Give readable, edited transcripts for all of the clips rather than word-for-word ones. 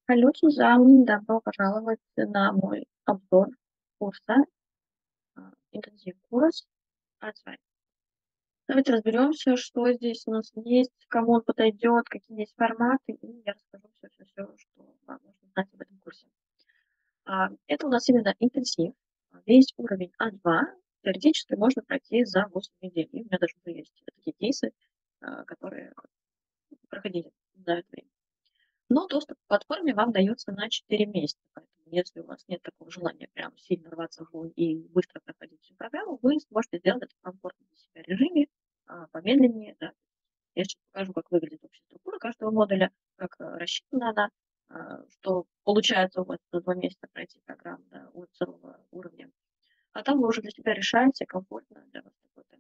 Алло, Сюзан, добро пожаловать на мой обзор курса, интенсив-курс А2. Давайте разберемся, что здесь у нас есть, кому он подойдет, какие есть форматы, и я расскажу все, что вам нужно знать об этом курсе. Это у нас именно интенсив, весь уровень А2 теоретически можно пройти за 8 недель. И у меня даже уже есть такие кейсы, которые проходили за это время. Но доступ к платформе вам дается на 4 месяца. Поэтому если у вас нет такого желания прям сильно рваться в бой и быстро проходить всю программу, вы сможете сделать это в комфортном для себя режиме, помедленнее. Да. Я сейчас покажу, как выглядит общая структура каждого модуля, как рассчитана она, что получается у вас за 2 месяца пройти программу, да, от целого уровня. А там вы уже для себя решаете, комфортно для вас такой темп.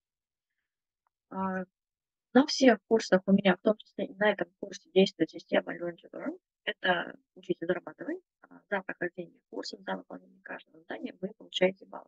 На всех курсах у меня, в том числе и на этом курсе, действует система Learn to Earn. Это учись и зарабатывай. За прохождение курса, за выполнение каждого задания вы получаете баллы.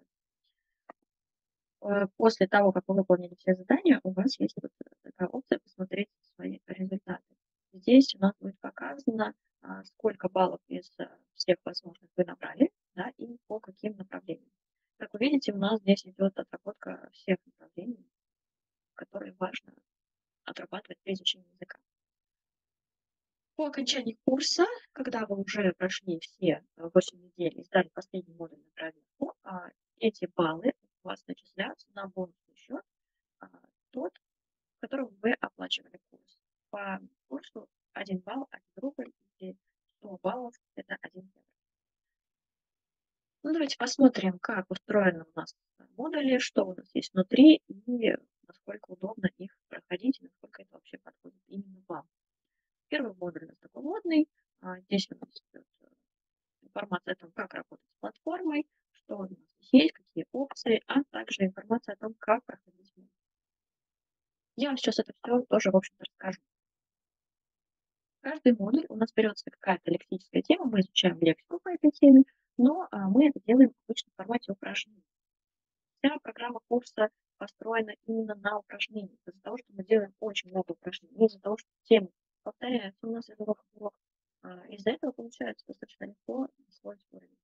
После того, как вы выполнили все задания, у вас есть вот такая опция посмотреть свои результаты. Здесь у нас будет показано, сколько баллов из всех возможных вы набрали, да, и по каким направлениям. Как вы видите, у нас здесь идет отработка всех направлений, которые важно отрабатывать при изучении языка. По окончании курса, когда вы уже прошли все 8 недель и сдали последний модуль на проверку, эти баллы у вас начисляются на бонусный счет, тот, в котором вы оплачивали курс. По курсу 1 балл, 1 рубль, или 100 баллов – это 1 евро. Ну, давайте посмотрим, как устроены у нас модули, что у нас есть внутри и насколько удобно их проходить, и насколько это вообще подходит именно вам. Первый модуль у нас такой модный. Здесь у нас идет информация о том, как работать с платформой, что у нас есть, какие опции, а также информация о том, как проходить модуль. Я вам сейчас это все тоже, в общем-то, расскажу. Каждый модуль у нас берется какая-то лексическая тема, мы изучаем лексику по этой теме, но мы это делаем обычно в формате упражнений. Вся программа курса построена именно на упражнениях, из-за того, что мы делаем очень много упражнений, из-за того, что темы повторяются у нас из урока в урок. Из-за этого получается достаточно легко освоить уровень.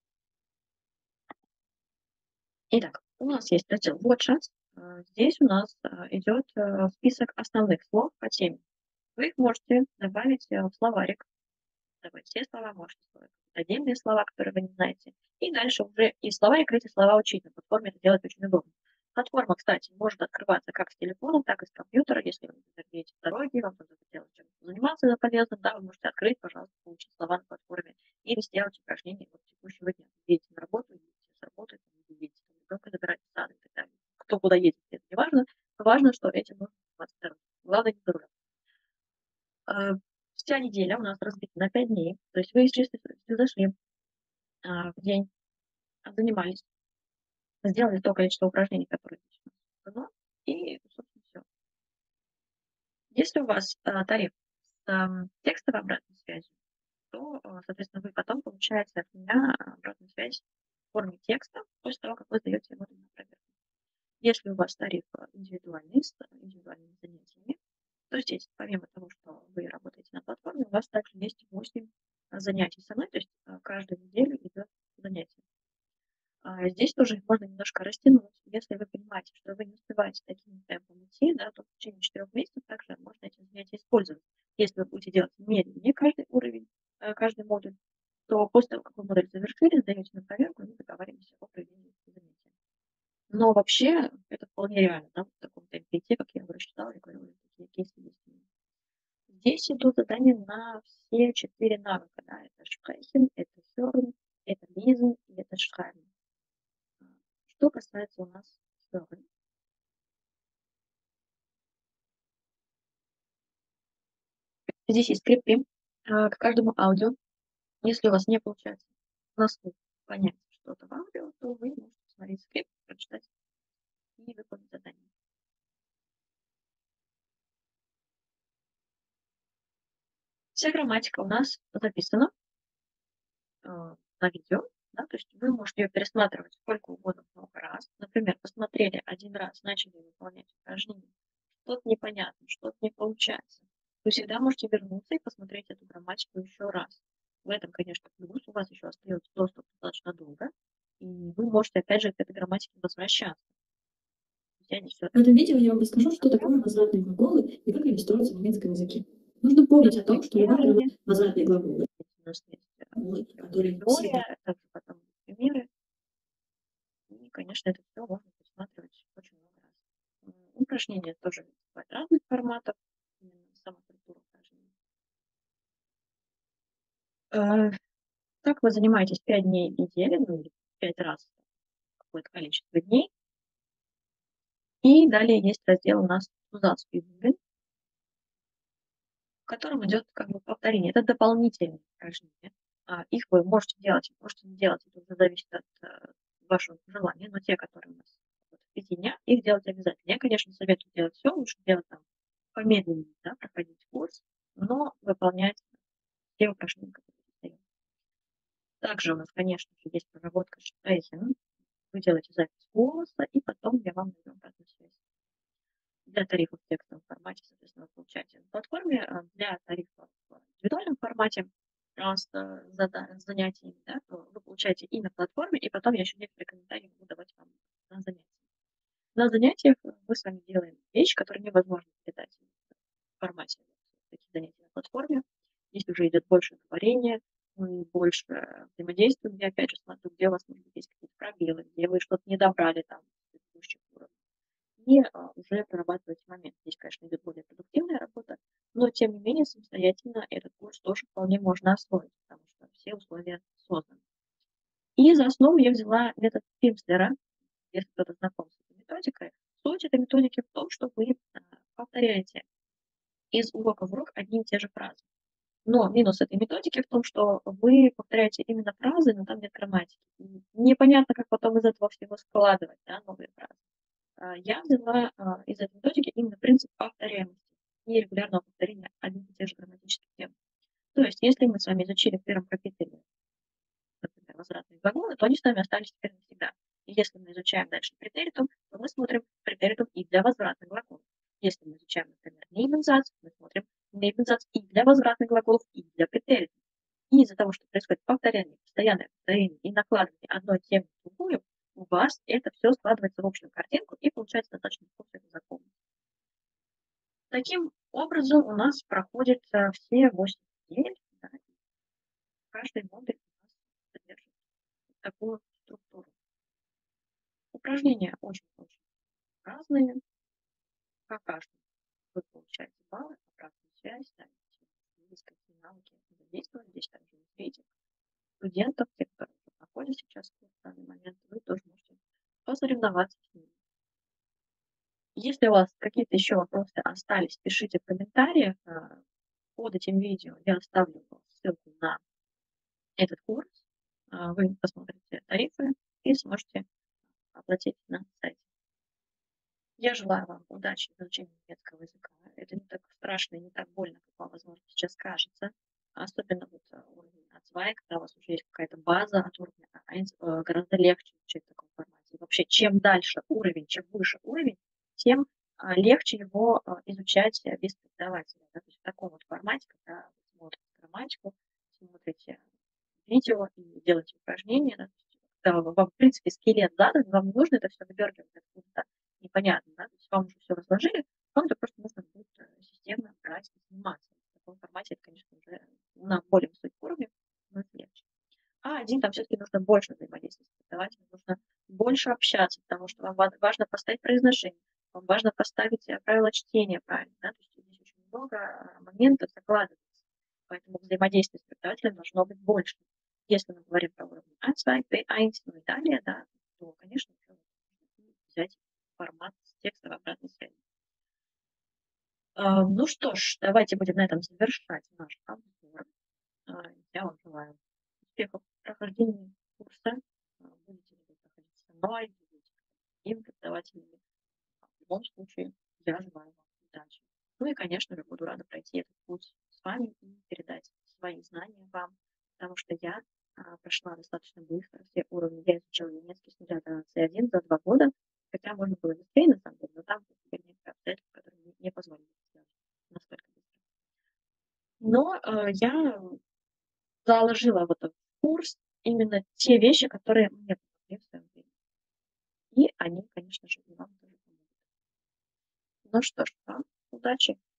Итак, у нас есть раздел WordChat. Здесь у нас идет список основных слов по теме. Вы их можете добавить в словарик, добавить все слова, можете добавить отдельные слова, которые вы не знаете. И дальше уже из словарика эти слова учить. На платформе это делать очень удобно. Платформа, кстати, может открываться как с телефона, так и с компьютера. Если вы, например, едете в дороге, вам нужно делать чем-то заниматься за полезным, да, вы можете открыть, пожалуйста, получить слова на платформе или сделать упражнение вот текущего дня. Едете на работу, едете с работы, едете ребенка забирать в сад и так далее. Кто куда едет, это не важно. Важно, что этим нужно заниматься здоровьем. Главное, не за рулем. Вся неделя у нас разбита на 5 дней. То есть вы из чистой совести зашли в день, занимались, сделали то количество упражнений, которое здесь у нас дано, и, собственно, все. Если у вас тариф с текстовой обратной связью, то, соответственно, вы потом получаете от меня обратную связь в форме текста после того, как вы сдаете модуль на проверку. Если у вас тариф индивидуальный, с индивидуальными занятиями, то здесь, помимо того, что вы работаете на платформе, у вас также есть 8 занятий со мной, то есть каждую неделю идет занятие. Здесь тоже их можно немножко растянуть. Если вы понимаете, что вы не успеваете таким темпом идти, да, то в течение 4 месяцев также можно эти занятия использовать. Если вы будете делать медленнее каждый уровень, каждый модуль, то после того, как вы модуль завершили, сдаете на проверку, мы договариваемся о проведении занятия. Но вообще это вполне реально, да, в таком темпе идти, как я уже рассчитала, я говорю, такие кейсы есть. Здесь идут задания на все 4 навыка, да, это sprechen, это hören, это lesen и это schreiben. Что касается у нас hören. Здесь есть скрипты к каждому аудио. Если у вас не получается на слух понять что-то в аудио, то вы можете посмотреть скрипт, прочитать и выполнить задание. Вся грамматика у нас записана на видео, да, то есть вы можете ее пересматривать сколько угодно, много раз. Например, посмотрели один раз, начали выполнять упражнение, что-то непонятно, что-то не получается. Вы всегда можете вернуться и посмотреть эту грамматику еще раз. В этом, конечно, плюс. У вас еще остается доступ достаточно долго, и вы можете опять же к этой грамматике возвращаться. То есть я здесь В этом всё-таки видео я вам расскажу, что такое возвратные глаголы и как они строятся в немецком языке. Нужно помнить о том, что любая возвратные глаголы, у нас есть, которые всегда теория, также потом примеры. И, конечно, это все можно посматривать очень много раз. Упражнения тоже бывают разных форматов, именно сама структура упражнений. Э, Так вы занимаетесь 5 дней в неделю, ну, или 5 раз какое-то количество дней. И далее есть раздел у нас Zusatzübungen, в котором идет как бы повторение. Это дополнительные упражнения. Их вы можете не делать, это уже зависит от вашего желания, но те, которые у нас вот в 5 днях, их делать обязательно. Я, конечно, советую делать все, лучше делать там помедленнее, да, проходить курс, но выполнять те упражнения, которые даю. Также у нас, конечно же, есть проработка Sprechen. Вы делаете запись голоса, и потом я вам даю обратную связь. Для тарифов в текстовом формате, соответственно, вы получаете на платформе, для тарифа в индивидуальном формате с занятиями, да, то вы получаете и на платформе, и потом я еще некоторые комментарии могу давать вам на занятиях. На занятиях мы с вами делаем вещь, которую невозможно передать в формате таких занятий на платформе. Здесь уже идет больше говорения, мы больше взаимодействуем. Я опять же смотрю, где у вас, может быть, есть какие-то пробелы, где вы что-то не добрали там в предыдущих уровнях. И уже прорабатывать момент. Здесь, конечно, идет более продуктивная работа, но тем не менее самостоятельно этот курс тоже вполне можно освоить, потому что все условия созданы. И за основу я взяла метод Пимслера, если кто-то знаком с этой методикой. Суть этой методики в том, что вы повторяете из урока в урок одни и те же фразы. Но минус этой методики в том, что вы повторяете именно фразы, но там нет грамматики. И непонятно, как потом из этого всего складывать, да, новые фразы. Я взяла из этой методики именно принцип повторяемости и регулярного повторения одних и тех же грамматических тем. То есть, если мы с вами изучили в первом капитале, например, возвратные глаголы, то они с нами остались теперь навсегда. И если мы изучаем дальше претеритум, то мы смотрим претеритум и для возвратных глаголов. Если мы изучаем, например, Nebensatz, мы смотрим Nebensatz и для возвратных глаголов, и для претеритум. И из-за того, что происходит повторение, постоянное повторение и накладывание одной темы в другую, у вас это все складывается в общую картинку и получается достаточно легко всё это запомнить. Таким образом у нас проходит все 8 недель, да, и каждый модуль у нас содержит такую структуру. Упражнения очень-очень разные. По каждому вы получаете баллы, обратную связь, да, есть какие навыки задействованы. Здесь также есть рейтинг студентов, те, которые уже проходят сейчас курс в данный момент, вы тоже можете посоревноваться с ними. Если у вас какие-то еще вопросы остались, пишите в комментариях. Под этим видео я оставлю ссылку на этот курс. Вы посмотрите тарифы и сможете оплатить на сайте. Я желаю вам удачи в изучении немецкого языка. Это не так страшно и не так больно, как вам, возможно, сейчас кажется. Особенно вот уровень А2, когда у вас уже есть какая-то база от уровня А1, гораздо легче изучать в таком формате. И вообще, чем дальше уровень, чем выше уровень, тем легче его изучать без преподавателя. Да? То есть в таком вот формате, когда вы смотрите грамматику, смотрите видео и делаете упражнения, да, когда вам, в принципе, скелет задан, вам не нужно это все выдергивать откуда-то непонятно, да, то есть вам уже все разложили, вам-то просто нужно будет системно брать и заниматься. В таком формате это, конечно, уже на более высоких уровнях, но это легче. А1 там все-таки нужно больше взаимодействовать с преподавателем, нужно больше общаться, потому что вам важно поставить произношение, вам важно поставить правила чтения правильно, да, то есть здесь очень много моментов закладывается, поэтому взаимодействие с преподавателем должно быть больше. Если мы говорим про уровень А2, B1, ну и далее, да, то, конечно, уже нужно взять формат с текстовой обратной связи. Ну что ж, давайте будем на этом завершать наш обзор. Я вам желаю успехов в прохождении курса. Будете ли вы проходить со мной, будете с другими преподавателями. В любом случае, я желаю вам удачи. Ну и, конечно же, буду рада пройти этот путь с вами и передать свои знания вам, потому что я прошла достаточно быстро все уровни. Я изучила немецкий с нуля до C1 за 2 года, хотя можно было быстрее, на самом деле, но там были некоторые обстоятельства, которые мне не позволили это сделать настолько быстро. Но, я заложила в этот курс именно те вещи, которые мне помогли в своё время. И они, конечно же, и вам тоже помогут. Ну что ж, вам удачи!